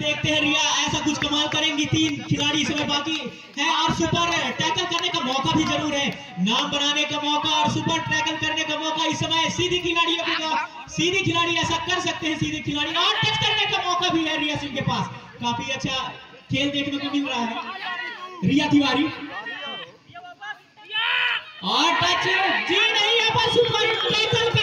देखते हैं रिया ऐसा कुछ कमाल करेंगी। 3 खिलाड़ी समय बाकी है और सुपर टैकल करने का मौका भी जरूर है, नाम बनाने का मौका और सुपर टैकल करने का मौका इस समय। सीधी खिलाड़ी सीधी खिलाड़ी ऐसा कर सकते हैं, सीधे खिलाड़ी और टच करने का मौका भी है रिया सिंह के पास। काफी अच्छा खेल देखने को मिल रहा है। रिया तिवारी और टच जी नहीं, यहाँ पर सुपर टैकल